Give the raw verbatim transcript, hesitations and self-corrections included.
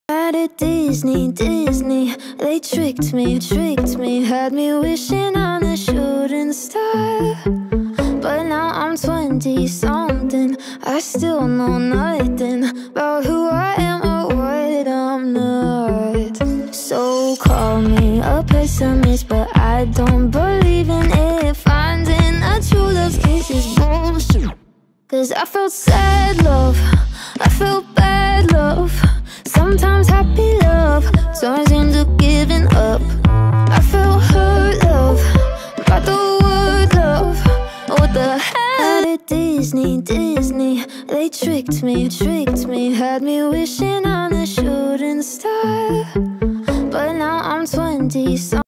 At a Disney, Disney, they tricked me, tricked me, had me wishing on a shooting star. But now I'm twenty-something, I still know nothing about who I am or what I'm not. So call me a pessimist, but I don't believe in it. Finding a true love's kiss is bullshit. Cause I felt sad love, I felt bad love, sometimes happy love turns into giving up. I felt hurt love, by the word love. What the hell? At Disney, Disney, they tricked me, tricked me, had me wishing on a shooting star. But now I'm twenty, so